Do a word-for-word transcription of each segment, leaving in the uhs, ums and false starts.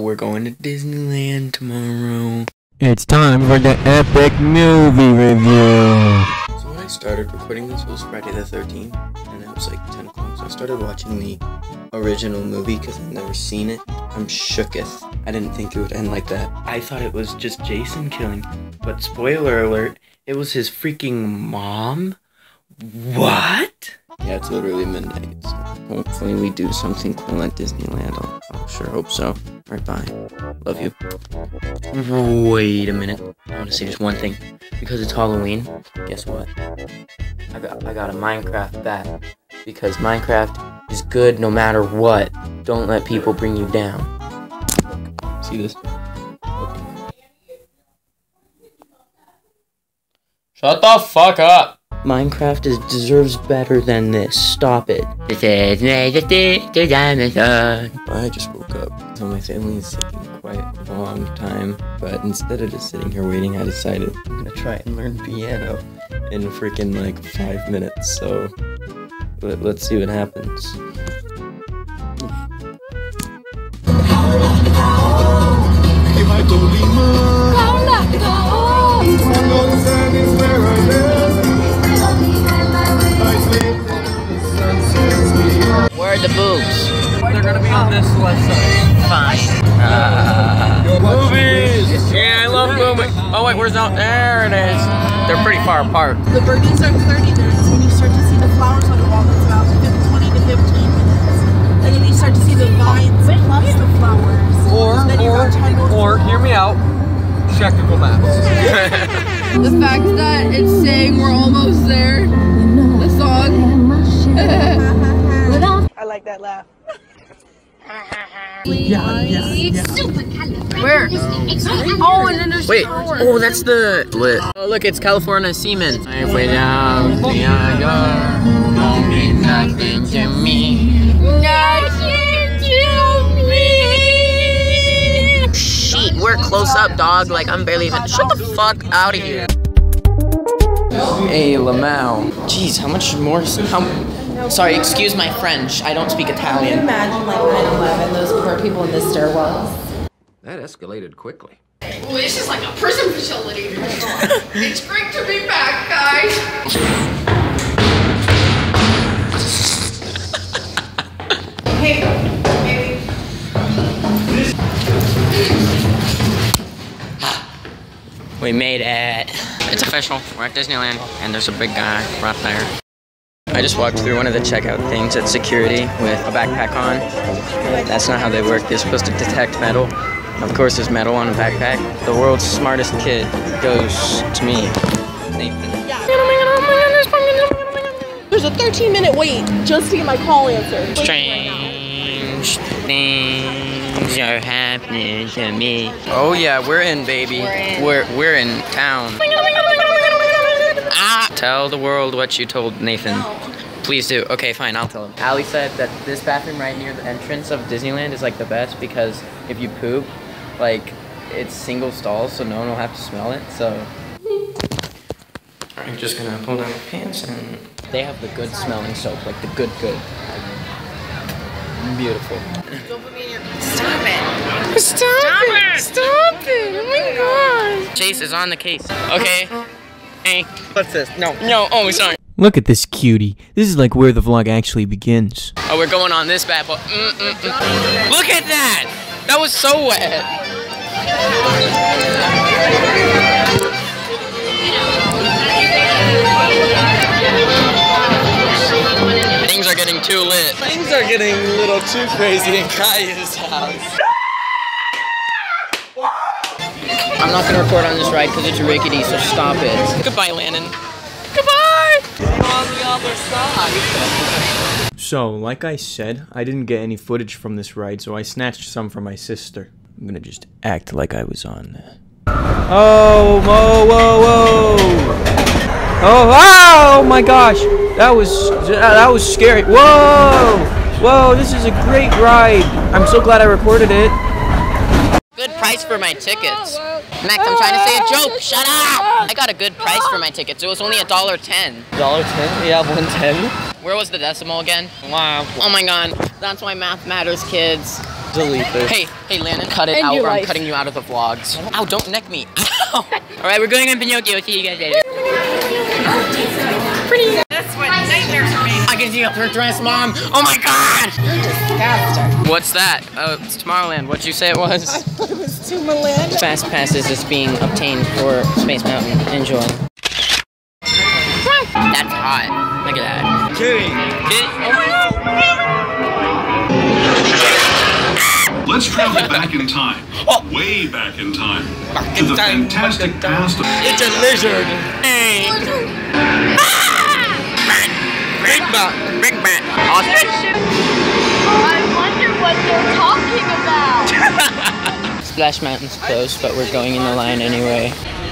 we're going to Disneyland tomorrow. It's time for the epic movie review. So when I started recording this was Friday the thirteenth, and it was like ten o'clock, so I started watching the original movie because I've never seen it. I'm shooketh. I didn't think it would end like that. I thought it was just Jason killing, but spoiler alert, it was his freaking mom? What? Yeah, it's literally midnight, so hopefully we do something cool at Disneyland. I'll, I'll sure hope so. Alright, bye. Love you. Wait a minute. I want to say just one thing. Because it's Halloween, guess what? I got, I got a Minecraft bat. Because Minecraft is good no matter what. Don't let people bring you down. See this? Shut the fuck up! Minecraft is, deserves better than this. Stop it. I just woke up, so my family is taking quite a long time. But instead of just sitting here waiting, I decided I'm gonna try and learn piano in freaking like five minutes. So let, let's see what happens. Where are the boobs? They're gonna be on this left side. Fine. Uh, Movies! Yeah, I love movies. Oh wait, where's out? There it is. They're pretty far apart. The birthdays are thirty minutes. When you start to see the flowers on the wall, it's about twenty to fifteen minutes. And then you start to see the vines plus the flowers. Or, or, or, hear me out. Check Google Maps. The fact that it's saying we're almost there. The song. I like that laugh. Yeah, yeah, yeah. Where? Oh, and then there's wait. Oh, that's the lit. Oh, look, it's California Seaman. Without Tiago, don't mean nothing to me. Nothing to me. Shit, we're close up, dog. Like, I'm barely even. Shut the fuck out of here. Hey, Lamau. Jeez, how much more? How? Sorry, excuse my French. I don't speak Italian. Can you imagine like nine eleven, those poor people in the stairwells? That escalated quickly. Well, this is like a prison facility. It's great to be back, guys. Hey, baby. We made it. It's official. We're at Disneyland, and there's a big guy right there. I just walked through one of the checkout things at security with a backpack on. That's not how they work. They're supposed to detect metal. Of course, there's metal on a backpack. The world's smartest kid goes to me. Nathan. There's a thirteen minute wait just to get my call answered. Strange things are happening to me. Oh yeah, we're in, baby. We're in, we're, we're in town. Ah! Tell the world what you told Nathan. No. Please do. Okay, fine, I'll tell him. Allie said that this bathroom right near the entrance of Disneyland is like the best because if you poop, like, it's single stalls, so no one will have to smell it, so. I'm just gonna pull down my pants and... They have the good smelling soap, like the good good. Like, beautiful. Don't put me in your... Stop it. Stop, Stop it. it! Stop it! Oh my god! Chase is on the case. Okay. Hey. What's this? No. No. Oh, sorry. Look at this cutie. This is like where the vlog actually begins. Oh, we're going on this bad boy. Mm, mm, mm. Look at that! That was so wet. Things are getting too lit. Things are getting a little too crazy in Kaya's house. I'm not gonna record on this ride because it's rickety, so stop it. Goodbye, Landon. Goodbye! On the other side. So, like I said, I didn't get any footage from this ride, so I snatched some from my sister. I'm gonna just act like I was on there. Oh, whoa, whoa, whoa! Oh, oh my gosh! That was, that was scary. Whoa! Whoa, this is a great ride. I'm so glad I recorded it. Good price for my tickets. Max, I'm trying to say a joke. Shut up! I got a good price for my tickets. It was only a dollar ten. Dollar ten? Yeah, one ten. Where was the decimal again? Wow. Oh my god. That's why math matters, kids. Delete this. Hey, hey, Landon, cut it End out your or I'm life. cutting you out of the vlogs. Ow, don't neck me. All right, we're going on Pinocchio. See you guys later. Pretty. That's what nightmares are made. I can see up her dress, Mom. Oh my God. You're disgusting. What's that? Oh, it's Tomorrowland. What'd you say it was? I thought it was Tomorrowland. Fast passes is being obtained for Space Mountain. Enjoy. That's hot. Look at that. Kidding. Let's travel back in time, way back in time, to the fantastic past of... It's a lizard. Hey. Big bat. Big bat. Ostrich. I wonder what they're talking about. Splash Mountain's close, but we're going in the line anyway.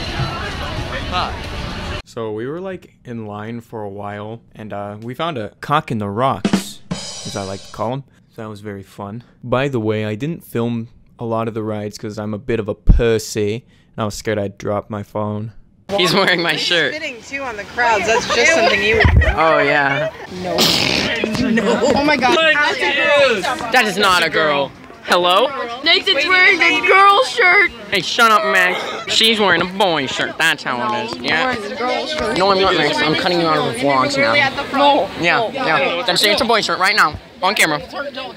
So we were like in line for a while, and uh, we found a cock in the rocks, as I like to call them. So that was very fun. By the way, I didn't film a lot of the rides because I'm a bit of a pussy, and I was scared I'd drop my phone. He's wearing my shirt. Spitting too on the crowds. That's just something you would do. Oh yeah. No. No. Oh my God. That is not a girl. Hello? Nathan's wearing a girl shirt. Hey, shut up, Max. She's wearing a boy shirt. That's how it is. Yeah. Wearing a girl shirt. You know what I'm doing, Max? I'm cutting you out of the vlogs now. No. Yeah, yeah. Then say it's a boy shirt right now. On camera. It's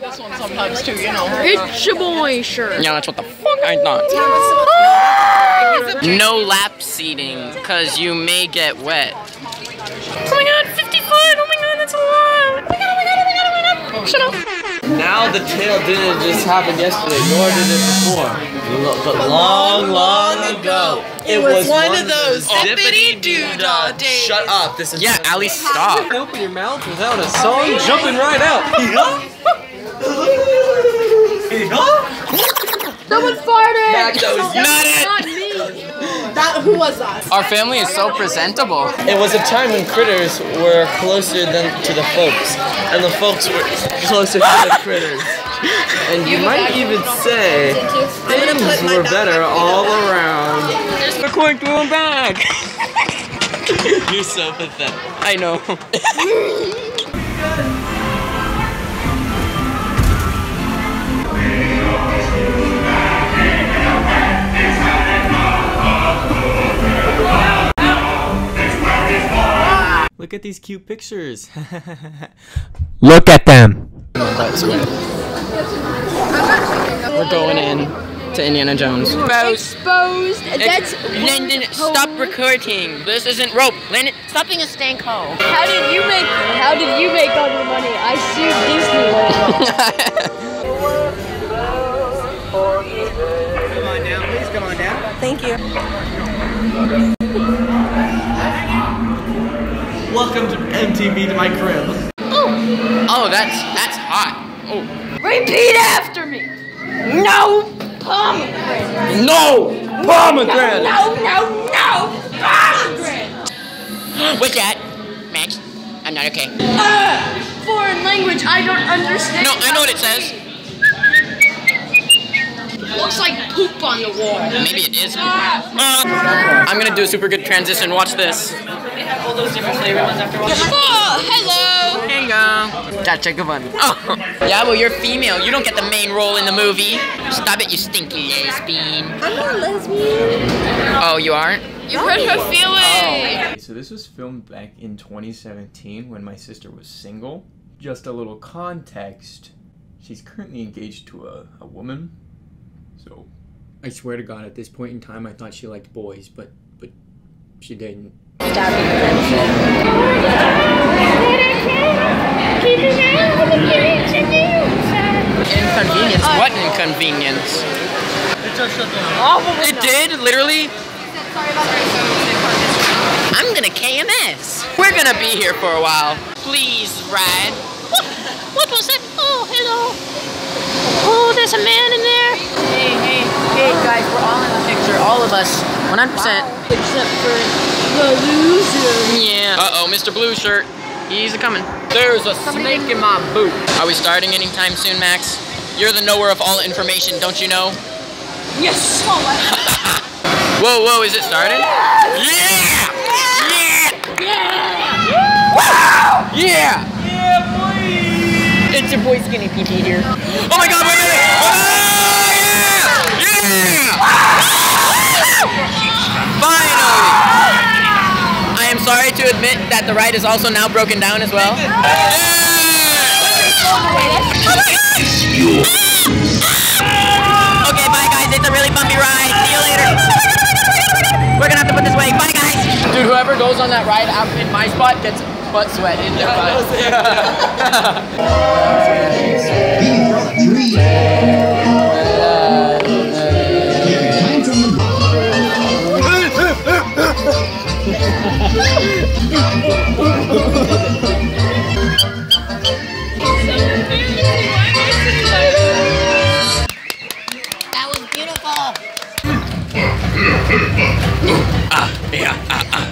your boy shirt. Yeah, that's what the fuck I thought. No lap seating, because you may get wet. Oh my God, fifty foot! Oh my God, that's a lot! Oh my God, oh my God, oh my God, oh my God! Shut up! Now the tale didn't just happen yesterday, nor did it before. Lo- But long, long ago, it was one of those zippity-doo-dah days. Shut up! This is Yeah, Ali, stop. Open your mouth without a song, jumping right out. Someone farted. Max, that was you. Not it! Not me. That, who was that? Our family is so presentable. It was a time when critters were closer than to the folks, and the folks were closer to the critters. And you might even say things were better all around. We're going through a bag. You're so pathetic. I know. Look at these cute pictures. Look at them. We're going in to Indiana Jones. Exposed. That's. Landon, stop recording. This isn't rope. Landon, stop being a stank hoe. How did you make? How did you make all your money? I sued Disneyland. Come on down, please. Come on down. Thank you. Welcome to M T V to my crib. Oh, that's that's hot. Oh. Repeat after me. No pomegranate. No! Pomegranate! No, no, no pomegranate. What's that? Max? I'm not okay. Uh, foreign language. I don't understand. No, I know what it says. Looks like poop on the wall. Maybe it is. Uh, I'm gonna do a super good transition. Watch this. They have all those different flavor ones after watching. Oh, hello. There you go. That's a good one. Oh. Yeah, well, you're female. You don't get the main role in the movie. Stop it, you stinky lesbian. I'm not a lesbian. Oh, you aren't? You hurt her feelings. Okay, so this was filmed back in twenty seventeen when my sister was single. Just a little context. She's currently engaged to a, a woman. So, I swear to God, at this point in time, I thought she liked boys, but but she didn't. Inconvenience? What inconvenience? It did, literally. I'm gonna K M S. We're gonna be here for a while. Please ride. What? What was that? Oh, hello. Oh, there's a man in there. Hey, hey, hey, guys, we're all in the picture. All of us. one hundred percent. Except for the loser. Yeah. Uh-oh, Mister Blue Shirt. He's a-coming. There's a snake in my boot. Are we starting anytime soon, Max? You're the knower of all information, don't you know? Yes. Whoa, whoa, is it started? Yeah! Yeah! Yeah! Yeah! Wow! Yeah! Yeah, boy! It's your boy Skinny P P here. Oh my god, wait, wait, wait! Oh, yeah! Yeah! Finally! I am sorry to admit that the ride is also now broken down as well. Yeah! Okay, bye guys, it's a really bumpy ride. See you later. We're gonna have to put this away. Bye guys. Dude, whoever goes on that ride out in my spot gets butt sweat in their butt. That was beautiful. Ah, yeah, ah, ah.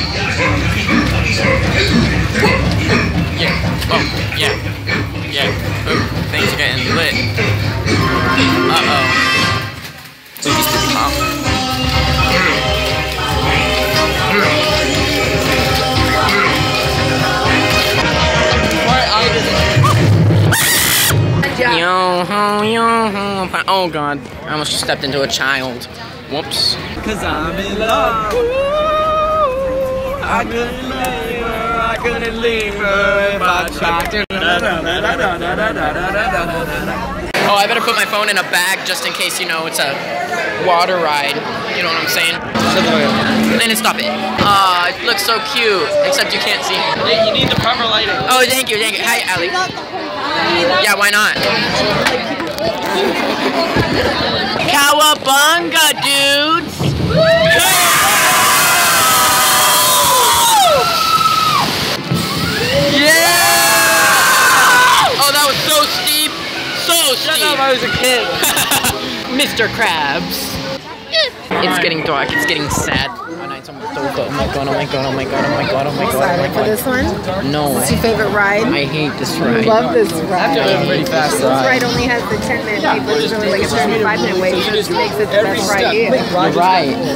Yeah, oh, yeah, yeah. Ooh, things are getting lit. Uh-oh. Spooky, spooky pop. Yo ho, yo ho. Oh god, I almost just stepped into a child. Whoops. Cause I'm in love. I couldn't leave her, I couldn't leave her if I tried to. Oh, I better put my phone in a bag just in case, you know, it's a water ride. You know what I'm saying? And then stop it. Aw, it looks so cute. Except you can't see. Hey, you need the proper lighting. Oh, thank you, thank you. Hi, Allie. Yeah, why not? Cowabunga, dudes! Yeah! Oh, that was so steep. So steep. Shut up, I was a kid. Mister Krabs. It's getting dark. It's getting sad. Oh my god, oh my god, oh my god, oh my god, oh my god, oh my god, oh my god. For this one? No. What's your favorite ride? I hate this ride. Love this ride. pretty fast. This ride only has the ten minute wait, but it's really like a thirty-five minute wait, which makes it the best ride here. You're right.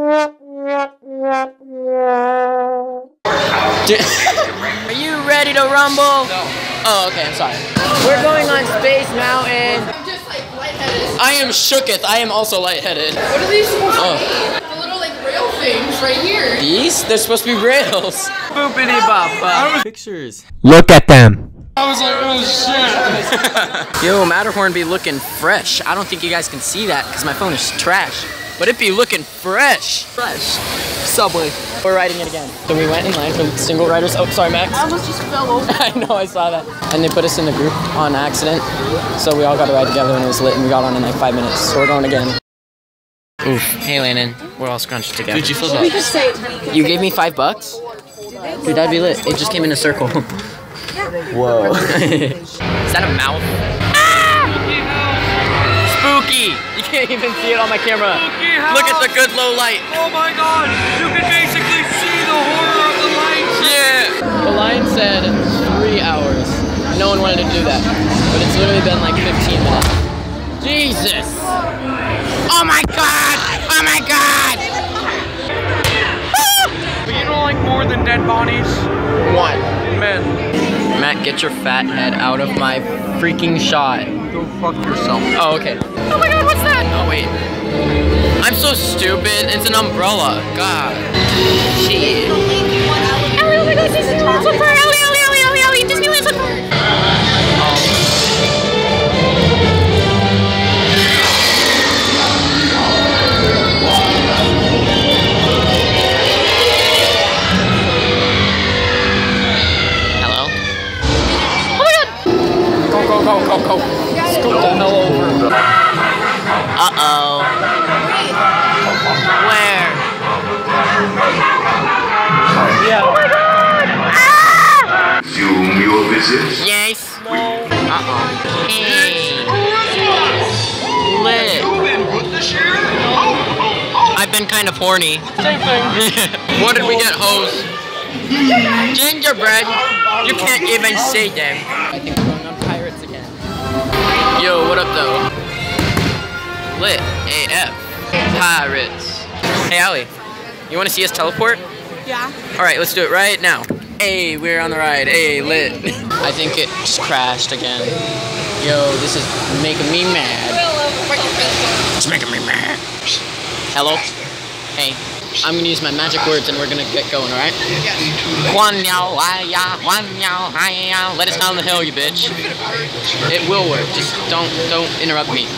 Are you ready to rumble? No. Oh, okay, I'm sorry. We're going on Space Mountain. I'm just like lightheaded. I am shooketh. I am also lightheaded. What are these supposed Oh. to be? The little like rail things right here. These? They're supposed to be rails. Boopity bop. Pictures. Look at them. I was like, oh shit. Yo, Matterhorn be looking fresh. I don't think you guys can see that because my phone is trash. But it be looking fresh. Fresh. Subway. We're riding it again. So we went in line for single riders. Oh, sorry, Max. I almost just fell over. I know, I saw that. And they put us in the group on accident. So we all got to ride together and it was lit and we got on in like five minutes. So we're going again. Oof. Hey, Landon. We're all scrunched together. Dude, you feel that? You gave me five bucks? Dude, that'd be lit. It just came in a circle. Whoa. Is that a mouth? Ah! Spooky! You can't even see it on my camera. Look at the good low light. Oh my god, you can basically see the horror of the lights. Yeah! The line said three hours. No one wanted to do that. But it's literally been like fifteen minutes. Jesus! Oh my god! Oh my god! But you don't like more than dead bodies? One. Men. Matt, get your fat head out of my freaking shot. Go fuck yourself. Oh, okay. Oh my god, what's that? Oh, wait. I'm so stupid. It's an umbrella. God. Shit. Ellie, oh my god, Disneyland so far. Ellie, Ellie, Ellie, Ellie, Ellie, Disneyland so far. Hello? Oh my god! Go, go, go, go, go. Scoot the hell over. Uh-oh. Where? Yeah. Oh my god! Ah! Resume your visit. Yes. No. Uh-oh. Hey. Lit. I've been kind of horny. Same thing. What did we get, hoes? Gingerbread. You can't even say them. I think we're going on Pirates again. Yo, what up, though? Lit. A F. Pirates. Hey, Allie. You want to see us teleport? Yeah. All right, let's do it right now. Hey, we're on the ride. Hey, lit. I think it just crashed again. Yo, this is making me mad. It's making me mad. Hello? Hey, I'm gonna use my magic words and we're gonna get going, alright? Let us down the hill, you bitch. It will work. Just don't don't interrupt me.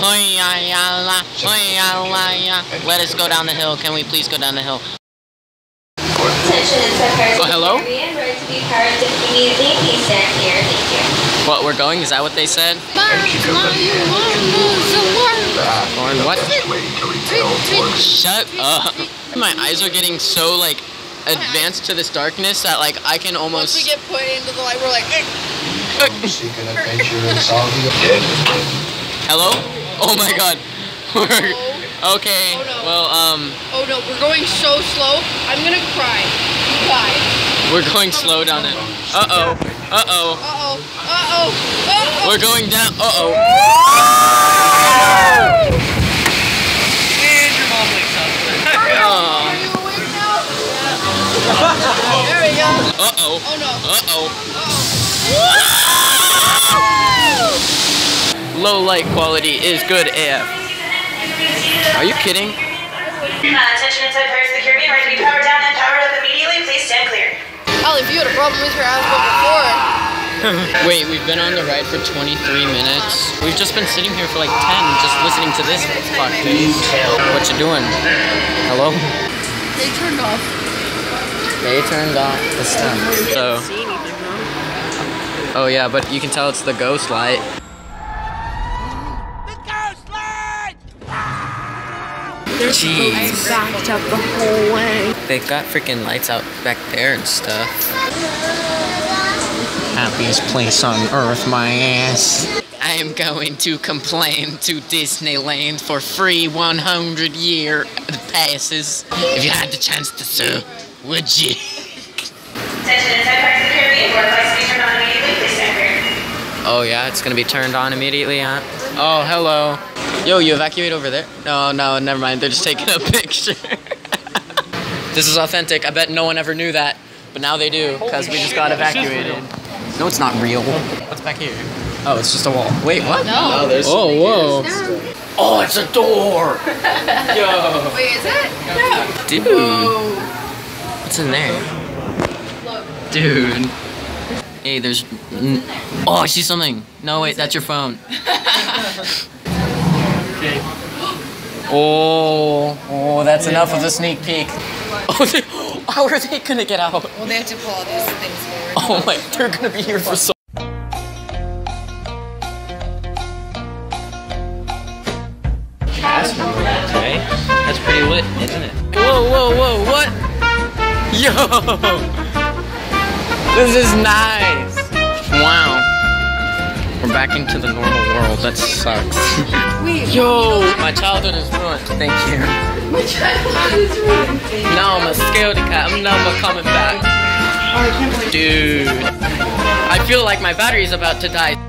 Let us go down the hill. Can we please go down the hill? Oh, hello? What, we're going? Is that what they said? Or what? Shut up. My eyes are getting so, like, advanced to this darkness that, like, I can almost... Once we get put into the light, we're like... Hello? Oh my god. We're... Okay, oh no. well, um... Oh no, we're going so slow, I'm gonna cry. Bye. We're going slow down it. Uh-oh. Uh-oh. Uh-oh. Uh-oh. Uh-oh. We're going down. Uh-oh. And your mom wakes up. Oh. Are you awake now? There we go. Uh-oh. Oh no. Uh-oh. Uh-oh. Low light quality is good A F. Are you kidding? Attention inside fire security, ready to be powered down and powered up immediately. Please stand clear. Al, if you had a problem with your ass before. Wait, we've been on the ride for twenty-three minutes. We've just been sitting here for like ten, just listening to this fuck thing. What you doing? Hello? They turned off. They turned off the stuff. So. Oh yeah, but you can tell it's the ghost light. Jeez. Backed up the whole way. They got freaking lights out back there and stuff. Happiest place on earth, my ass. I am going to complain to Disneyland for free one hundred year passes. If you had the chance to sue, would you? Attention inside fire security, board lights to be turned on immediately. Please stand clear. Oh yeah, it's gonna be turned on immediately, huh? Oh, hello. Yo, you evacuate over there? No, no, never mind. They're just taking a picture. This is authentic. I bet no one ever knew that. But now they do, because we just got evacuated. No, it's not real. What's back here? Oh, it's just a wall. Wait, what? No. Oh, there's oh, whoa. Oh, it's a door. Yo. Wait, is it? Yeah. Dude. Whoa. What's in there? Look. Dude. Hey, there's... Oh, I see something. No, wait, that's your phone. Oh, oh, that's enough of a sneak peek. Oh, they, how are they gonna get out? Well, they have to pull all these things forward. Oh my, they're gonna be here for so. That's okay. That's pretty lit, isn't it? Whoa, whoa, whoa, what? Yo, this is nice. Wow. We're back into the normal world. That sucks. Yo, my childhood is ruined. Thank you. My childhood is ruined. No, I'm a scaredy cat. I'm never coming back. Oh, I can't believe Dude. I feel like my battery's about to die.